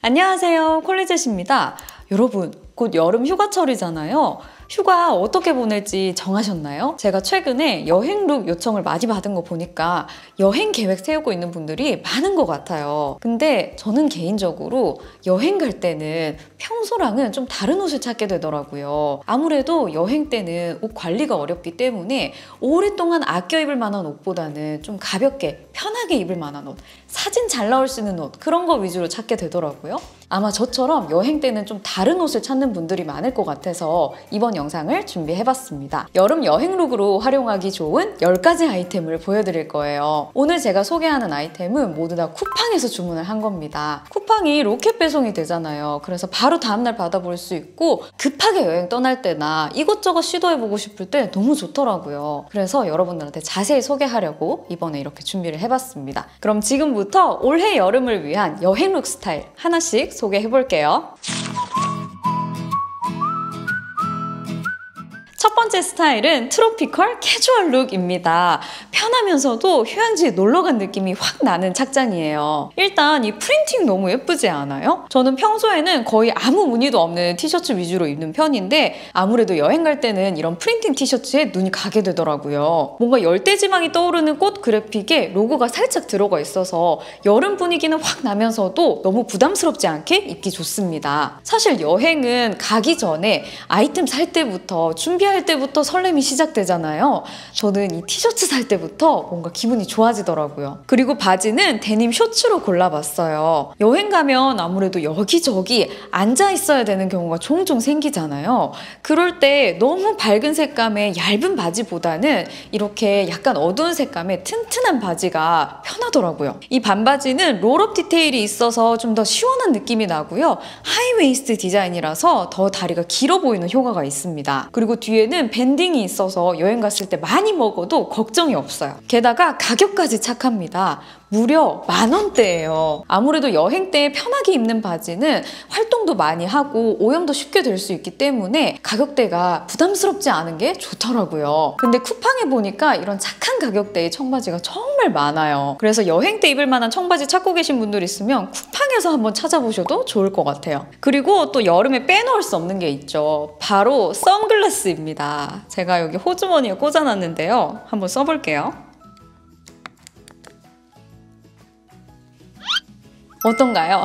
안녕하세요, 콜리젯입니다. 여러분, 곧 여름 휴가철이잖아요. 휴가 어떻게 보낼지 정하셨나요? 제가 최근에 여행룩 요청을 많이 받은 거 보니까 여행 계획 세우고 있는 분들이 많은 것 같아요. 근데 저는 개인적으로 여행 갈 때는 평소랑은 좀 다른 옷을 찾게 되더라고요. 아무래도 여행 때는 옷 관리가 어렵기 때문에 오랫동안 아껴 입을 만한 옷보다는 좀 가볍게 편하게 입을 만한 옷, 사진 잘 나올 수 있는 옷, 그런 거 위주로 찾게 되더라고요. 아마 저처럼 여행 때는 좀 다른 옷을 찾는 분들이 많을 것 같아서 이번 영상을 준비해봤습니다. 여름 여행룩으로 활용하기 좋은 10가지 아이템을 보여드릴 거예요. 오늘 제가 소개하는 아이템은 모두 다 쿠팡에서 주문을 한 겁니다. 쿠팡이 로켓 배송이 되잖아요. 그래서 바로 다음날 받아볼 수 있고 급하게 여행 떠날 때나 이것저것 시도해보고 싶을 때 너무 좋더라고요. 그래서 여러분들한테 자세히 소개하려고 이번에 이렇게 준비를 해봤습니다. 그럼 지금부터 올해 여름을 위한 여행룩 스타일 하나씩 소개해볼게요. 첫 번째 스타일은 트로피컬 캐주얼 룩입니다. 편하면서도 휴양지에 놀러간 느낌이 확 나는 착장이에요. 일단 이 프린팅 너무 예쁘지 않아요? 저는 평소에는 거의 아무 무늬도 없는 티셔츠 위주로 입는 편인데 아무래도 여행 갈 때는 이런 프린팅 티셔츠에 눈이 가게 되더라고요. 뭔가 열대지방이 떠오르는 꽃 그래픽에 로고가 살짝 들어가 있어서 여름 분위기는 확 나면서도 너무 부담스럽지 않게 입기 좋습니다. 사실 여행은 가기 전에 아이템 살 때부터 준비할 때부터 설렘이 시작되잖아요. 저는 이 티셔츠 살 때부터 뭔가 기분이 좋아지더라고요. 그리고 바지는 데님 셔츠로 골라봤어요. 여행 가면 아무래도 여기저기 앉아 있어야 되는 경우가 종종 생기잖아요. 그럴 때 너무 밝은 색감의 얇은 바지보다는 이렇게 약간 어두운 색감의 튼튼한 바지가 편하더라고요. 이 반바지는 롤업 디테일이 있어서 좀 더 시원한 느낌이 나고요. 하이웨이스트 디자인이라서 더 다리가 길어 보이는 효과가 있습니다. 그리고 뒤에는 밴딩이 있어서 여행 갔을 때 많이 먹어도 걱정이 없어요. 게다가 가격까지 착합니다. 무려 10,000원대예요. 아무래도 여행 때 편하게 입는 바지는 활동도 많이 하고 오염도 쉽게 될 수 있기 때문에 가격대가 부담스럽지 않은 게 좋더라고요. 근데 쿠팡에 보니까 이런 착한 가격대의 청바지가 정말 많아요. 그래서 여행 때 입을 만한 청바지 찾고 계신 분들 있으면 쿠팡에서 한번 찾아보셔도 좋을 것 같아요. 그리고 또 여름에 빼놓을 수 없는 게 있죠. 바로 선글라스입니다. 제가 여기 호주머니에 꽂아놨는데요. 한번 써볼게요. 어떤가요?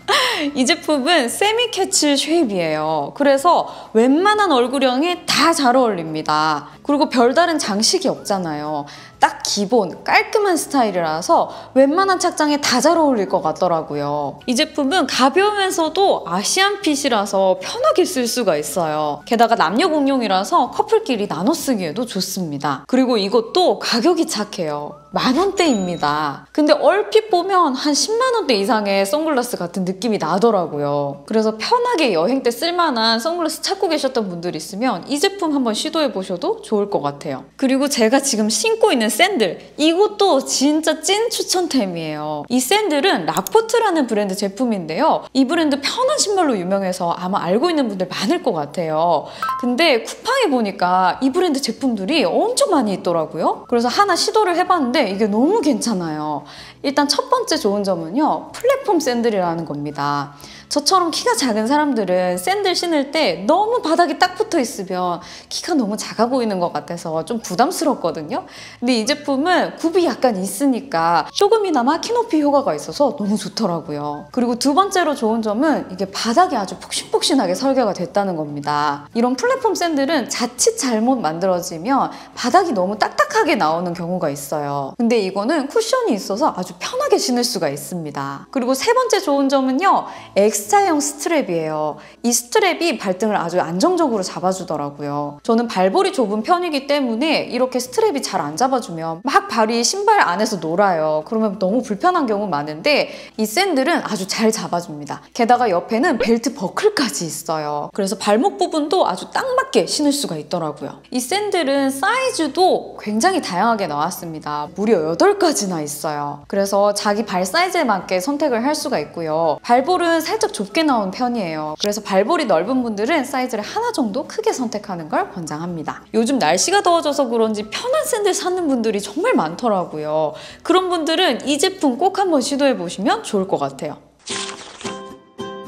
이 제품은 세미 캐치 쉐입이에요. 그래서 웬만한 얼굴형에 다 잘 어울립니다. 그리고 별다른 장식이 없잖아요. 딱 기본 깔끔한 스타일이라서 웬만한 착장에 다 잘 어울릴 것 같더라고요. 이 제품은 가벼우면서도 아시안 핏이라서 편하게 쓸 수가 있어요. 게다가 남녀 공용이라서 커플끼리 나눠 쓰기에도 좋습니다. 그리고 이것도 가격이 착해요. 10,000원대입니다. 근데 얼핏 보면 한 100,000원대 이상의 선글라스 같은 느낌이 나더라고요. 그래서 편하게 여행 때 쓸만한 선글라스 찾고 계셨던 분들 있으면 이 제품 한번 시도해보셔도 좋을 것 같아요. 그리고 제가 지금 신고 있는 샌들, 이것도 진짜 찐 추천템이에요. 이 샌들은 락포트라는 브랜드 제품인데요. 이 브랜드 편한 신발로 유명해서 아마 알고 있는 분들 많을 것 같아요. 근데 쿠팡에 보니까 이 브랜드 제품들이 엄청 많이 있더라고요. 그래서 하나 시도를 해봤는데 이게 너무 괜찮아요. 일단 첫 번째 좋은 점은요, 플랫폼 샌들이라는 겁니다. 저처럼 키가 작은 사람들은 샌들 신을 때 너무 바닥이 딱 붙어 있으면 키가 너무 작아 보이는 것 같아서 좀 부담스럽거든요. 근데 이 제품은 굽이 약간 있으니까 조금이나마 키 높이 효과가 있어서 너무 좋더라고요. 그리고 두 번째로 좋은 점은 이게 바닥이 아주 폭신폭신하게 설계가 됐다는 겁니다. 이런 플랫폼 샌들은 자칫 잘못 만들어지면 바닥이 너무 딱딱하게 나오는 경우가 있어요. 근데 이거는 쿠션이 있어서 아주 편하게 신을 수가 있습니다. 그리고 세 번째 좋은 점은요, X자형 스트랩이에요. 이 스트랩이 발등을 아주 안정적으로 잡아주더라고요. 저는 발볼이 좁은 편이기 때문에 이렇게 스트랩이 잘 안 잡아주면 막 발이 신발 안에서 놀아요. 그러면 너무 불편한 경우 많은데 이 샌들은 아주 잘 잡아줍니다. 게다가 옆에는 벨트 버클까지 있어요. 그래서 발목 부분도 아주 딱 맞게 신을 수가 있더라고요. 이 샌들은 사이즈도 굉장히 다양하게 나왔습니다. 무려 8가지나 있어요. 그래서 자기 발 사이즈에 맞게 선택을 할 수가 있고요. 발볼은 살짝 좁게 나온 편이에요. 그래서 발볼이 넓은 분들은 사이즈를 하나 정도 크게 선택하는 걸 권장합니다. 요즘 날씨가 더워져서 그런지 편한 샌들 찾는 분들이 정말 많더라고요. 그런 분들은 이 제품 꼭 한번 시도해보시면 좋을 것 같아요.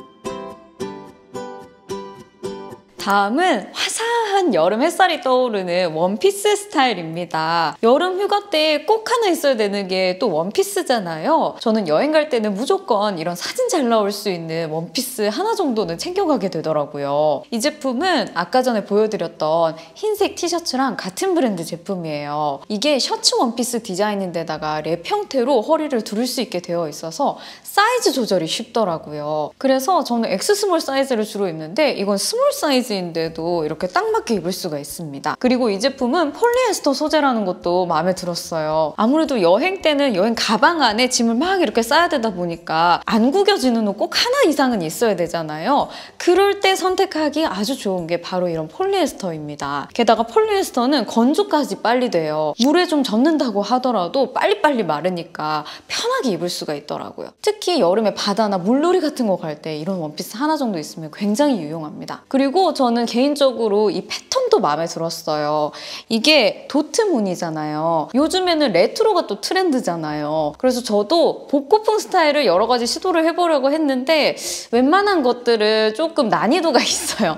다음은 화사한 여름 햇살이 떠오르는 원피스 스타일입니다. 여름 휴가 때 꼭 하나 있어야 되는 게 또 원피스잖아요. 저는 여행 갈 때는 무조건 이런 사진 잘 나올 수 있는 원피스 하나 정도는 챙겨가게 되더라고요. 이 제품은 아까 전에 보여드렸던 흰색 티셔츠랑 같은 브랜드 제품이에요. 이게 셔츠 원피스 디자인인데다가 랩 형태로 허리를 두를 수 있게 되어 있어서 사이즈 조절이 쉽더라고요. 그래서 저는 엑스스몰 사이즈를 주로 입는데 이건 스몰 사이즈인데도 이렇게 딱 맞게 입을 수가 있습니다. 그리고 이 제품은 폴리에스터 소재라는 것도 마음에 들었어요. 아무래도 여행 때는 여행 가방 안에 짐을 막 이렇게 싸야 되다 보니까 안 구겨지는 옷 꼭 하나 이상은 있어야 되잖아요. 그럴 때 선택하기 아주 좋은 게 바로 이런 폴리에스터입니다. 게다가 폴리에스터는 건조까지 빨리 돼요. 물에 좀 젖는다고 하더라도 빨리빨리 마르니까 편하게 입을 수가 있더라고요. 특히 여름에 바다나 물놀이 같은 거 갈 때 이런 원피스 하나 정도 있으면 굉장히 유용합니다. 그리고 저는 개인적으로 이 패턴도 마음에 들었어요. 이게 도트 무늬잖아요. 요즘에는 레트로가 또 트렌드잖아요. 그래서 저도 복고풍 스타일을 여러 가지 시도를 해보려고 했는데 웬만한 것들은 조금 난이도가 있어요.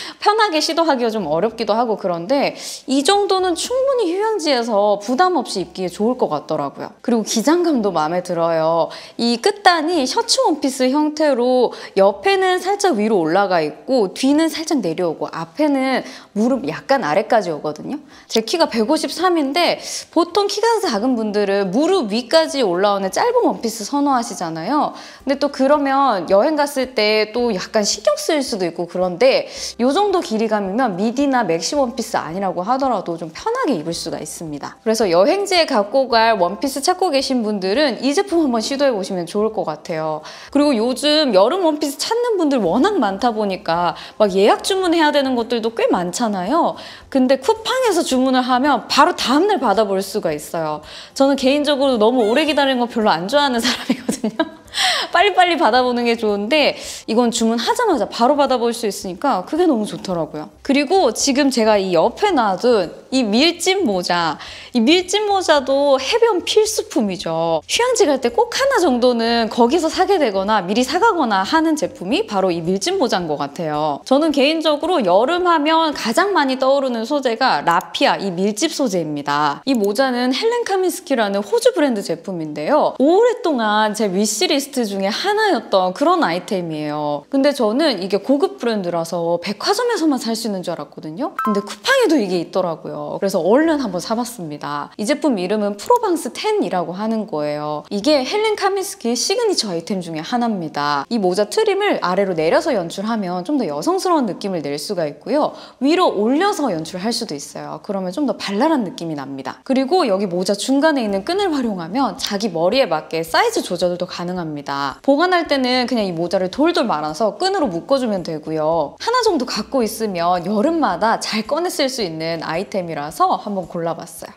편하게 시도하기가 좀 어렵기도 하고 그런데 이 정도는 충분히 휴양지에서 부담 없이 입기에 좋을 것 같더라고요. 그리고 기장감도 마음에 들어요. 이 끝단이 셔츠 원피스 형태로 옆에는 살짝 위로 올라가 있고 뒤는 살짝 내려오고 앞에는 무릎 약간 아래까지 오거든요. 제 키가 153인데 보통 키가 작은 분들은 무릎 위까지 올라오는 짧은 원피스 선호하시잖아요. 근데 또 그러면 여행 갔을 때 또 약간 신경 쓰일 수도 있고 그런데 이 정도 길이감이면 미디나 맥시 원피스 아니라고 하더라도 좀 편하게 입을 수가 있습니다. 그래서 여행지에 갖고 갈 원피스 찾고 계신 분들은 이 제품 한번 시도해보시면 좋을 것 같아요. 그리고 요즘 여름 원피스 찾는 분들 워낙 많다 보니까 막 예약 주문해야 되는 것들도 꽤 많잖아요. 근데 쿠팡에서 주문을 하면 바로 다음날 받아볼 수가 있어요. 저는 개인적으로 너무 오래 기다리는 거 별로 안 좋아하는 사람이거든요. 빨리빨리 받아보는 게 좋은데 이건 주문하자마자 바로 받아볼 수 있으니까 그게 너무 좋더라고요. 그리고 지금 제가 이 옆에 놔둔 이 밀짚 모자, 이 밀짚 모자도 해변 필수품이죠. 휴양지 갈 때 꼭 하나 정도는 거기서 사게 되거나 미리 사가거나 하는 제품이 바로 이 밀짚 모자인 것 같아요. 저는 개인적으로 여름 하면 가장 많이 떠오르는 소재가 라피아, 이 밀짚 소재입니다. 이 모자는 헬렌 카민스키라는 호주 브랜드 제품인데요. 오랫동안 제 위시리스트 중에 하나였던 그런 아이템이에요. 근데 저는 이게 고급 브랜드라서 백화점에서만 살 수 있는 줄 알았거든요. 근데 쿠팡에도 이게 있더라고요. 그래서 얼른 한번 사봤습니다. 이 제품 이름은 프로방스 10이라고 하는 거예요. 이게 헬렌 카민스키의 시그니처 아이템 중에 하나입니다. 이 모자 트림을 아래로 내려서 연출하면 좀 더 여성스러운 느낌을 낼 수가 있고요. 위로 올려서 연출할 수도 있어요. 그러면 좀 더 발랄한 느낌이 납니다. 그리고 여기 모자 중간에 있는 끈을 활용하면 자기 머리에 맞게 사이즈 조절도 가능합니다. 보관할 때는 그냥 이 모자를 돌돌 말아서 끈으로 묶어주면 되고요. 하나 정도 갖고 있으면 여름마다 잘 꺼내 쓸 수 있는 아이템이라서 한번 골라봤어요.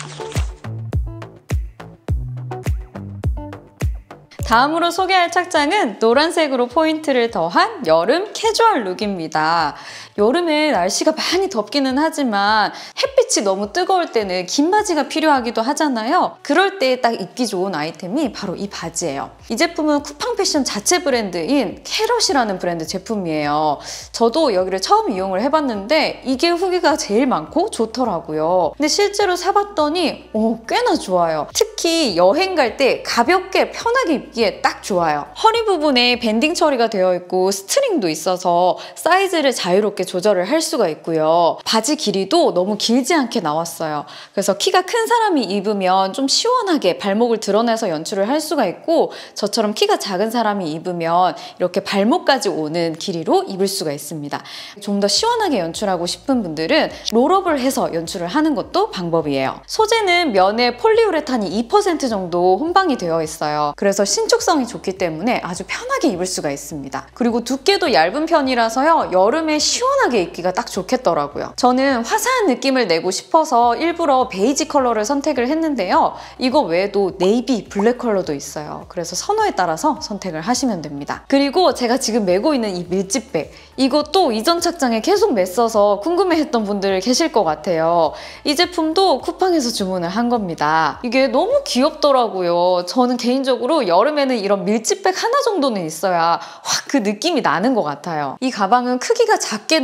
다음으로 소개할 착장은 노란색으로 포인트를 더한 여름 캐주얼 룩입니다. 여름에 날씨가 많이 덥기는 하지만 햇빛이 너무 뜨거울 때는 긴 바지가 필요하기도 하잖아요. 그럴 때 딱 입기 좋은 아이템이 바로 이 바지예요. 이 제품은 쿠팡 패션 자체 브랜드인 캐럿이라는 브랜드 제품이에요. 저도 여기를 처음 이용을 해봤는데 이게 후기가 제일 많고 좋더라고요. 근데 실제로 사봤더니 꽤나 좋아요. 특히 여행 갈 때 가볍게 편하게 입기에 딱 좋아요. 허리 부분에 밴딩 처리가 되어 있고 스트링도 있어서 사이즈를 자유롭게 조절을 할 수가 있고요. 바지 길이도 너무 길지 않게 나왔어요. 그래서 키가 큰 사람이 입으면 좀 시원하게 발목을 드러내서 연출을 할 수가 있고 저처럼 키가 작은 사람이 입으면 이렇게 발목까지 오는 길이로 입을 수가 있습니다. 좀 더 시원하게 연출하고 싶은 분들은 롤업을 해서 연출을 하는 것도 방법이에요. 소재는 면에 폴리우레탄이 2% 정도 혼방이 되어 있어요. 그래서 신축성이 좋기 때문에 아주 편하게 입을 수가 있습니다. 그리고 두께도 얇은 편이라서요. 여름에 시원하게 입기가 딱 좋겠더라고요. 저는 화사한 느낌을 내고 싶어서 일부러 베이지 컬러를 선택을 했는데요. 이거 외에도 네이비, 블랙 컬러도 있어요. 그래서 선호에 따라서 선택을 하시면 됩니다. 그리고 제가 지금 메고 있는 이 밀짚백, 이것도 이전 착장에 계속 맸어서 궁금해했던 분들 계실 것 같아요. 이 제품도 쿠팡에서 주문을 한 겁니다. 이게 너무 귀엽더라고요. 저는 개인적으로 여름에는 이런 밀짚백 하나 정도는 있어야 확 그 느낌이 나는 것 같아요. 이 가방은 크기가 작게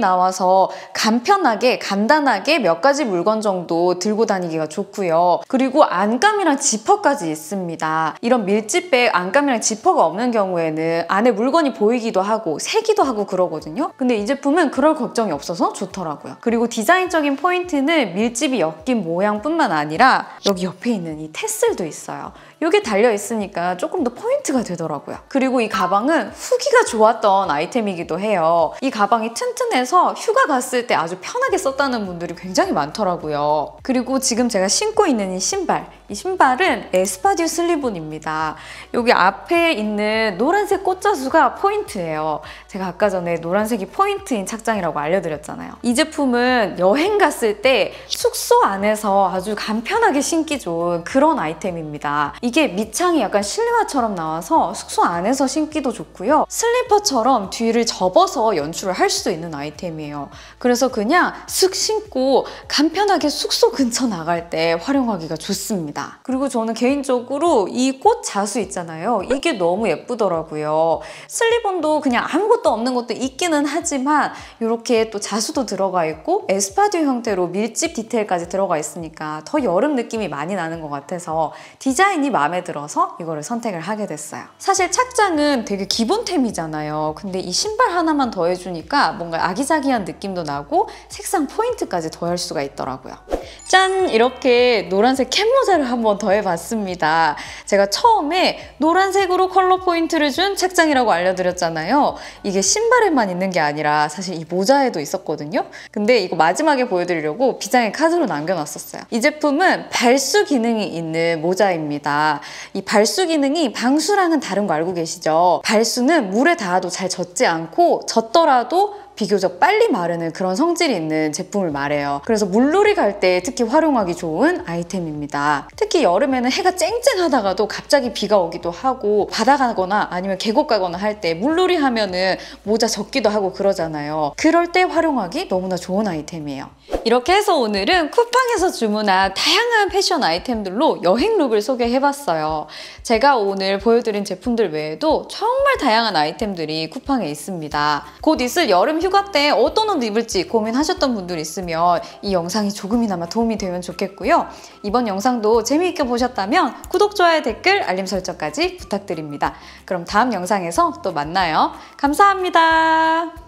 나와서 간편하게 간단하게 몇 가지 물건 정도 들고 다니기가 좋고요. 그리고 안감이랑 지퍼까지 있습니다. 이런 밀집백 안감이랑 지퍼가 없는 경우에는 안에 물건이 보이기도 하고 새기도 하고 그러거든요. 근데 이 제품은 그럴 걱정이 없어서 좋더라고요. 그리고 디자인적인 포인트는 밀집이 엮인 모양뿐만 아니라 여기 옆에 있는 이 테슬도 있어요. 이게 달려있으니까 조금 더 포인트가 되더라고요. 그리고 이 가방은 후기가 좋았던 아이템이기도 해요. 이 가방이 튼튼해서 휴가 갔을 때 아주 편하게 썼다는 분들이 굉장히 많더라고요. 그리고 지금 제가 신고 있는 이 신발은 에스파듀 슬리본입니다. 여기 앞에 있는 노란색 꽃자수가 포인트예요. 제가 아까 전에 노란색이 포인트인 착장이라고 알려드렸잖아요. 이 제품은 여행 갔을 때 숙소 안에서 아주 간편하게 신기 좋은 그런 아이템입니다. 이게 밑창이 약간 실내화처럼 나와서 숙소 안에서 신기도 좋고요. 슬리퍼처럼 뒤를 접어서 연출을 할 수도 있는 아이템이에요. 그래서 그냥 슥 신고 간편하게 숙소 근처 나갈 때 활용하기가 좋습니다. 그리고 저는 개인적으로 이 꽃 자수 있잖아요. 이게 너무 예쁘더라고요. 슬리본도 그냥 아무것도 없는 것도 있기는 하지만 이렇게 또 자수도 들어가 있고 에스파듀 형태로 밀집 디테일까지 들어가 있으니까 더 여름 느낌이 많이 나는 것 같아서 디자인이 마음에 들어서 이거를 선택을 하게 됐어요. 사실 착장은 되게 기본템이잖아요. 근데 이 신발 하나만 더해주니까 뭔가 아기자기한 느낌도 나고 색상 포인트까지 더할 수가 있더라고요. 짠! 이렇게 노란색 캡모자를 한번 더해봤습니다. 제가 처음에 노란색으로 컬러 포인트를 준 착장이라고 알려드렸잖아요. 이게 신발에만 있는 게 아니라 사실 이 모자에도 있었거든요. 근데 이거 마지막에 보여드리려고 비장의 카드로 남겨놨었어요. 이 제품은 발수 기능이 있는 모자입니다. 이 발수 기능이 방수랑은 다른 거 알고 계시죠? 발수는 물에 닿아도 잘 젖지 않고 젖더라도 비교적 빨리 마르는 그런 성질이 있는 제품을 말해요. 그래서 물놀이 갈 때 특히 활용하기 좋은 아이템입니다. 특히 여름에는 해가 쨍쨍하다가도 갑자기 비가 오기도 하고 바다 가거나 아니면 계곡 가거나 할 때 물놀이 하면은 모자 젖기도 하고 그러잖아요. 그럴 때 활용하기 너무나 좋은 아이템이에요. 이렇게 해서 오늘은 쿠팡에서 주문한 다양한 패션 아이템들로 여행 룩을 소개해봤어요. 제가 오늘 보여드린 제품들 외에도 정말 다양한 아이템들이 쿠팡에 있습니다. 곧 있을 여름 휴가 때 어떤 옷 입을지 고민하셨던 분들 있으면 이 영상이 조금이나마 도움이 되면 좋겠고요. 이번 영상도 재미있게 보셨다면 구독, 좋아요, 댓글, 알림 설정까지 부탁드립니다. 그럼 다음 영상에서 또 만나요. 감사합니다.